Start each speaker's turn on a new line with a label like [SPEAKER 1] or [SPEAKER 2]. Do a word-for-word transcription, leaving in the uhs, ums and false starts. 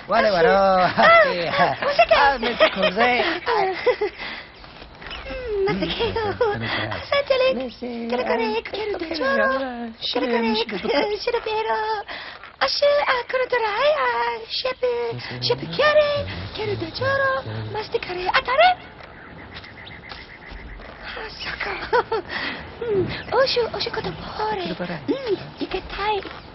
[SPEAKER 1] ولا وراه.
[SPEAKER 2] موسيقى.
[SPEAKER 1] مسك كوزي.
[SPEAKER 2] مسك. سجلك. كل كريك كل تجارة. كل كريك شرب إيرا. أشياء كل دراعي شب شب كيري كل تجارة مستكري أتاري. سكر. أوشو أوشو كتبوري. يكتاي.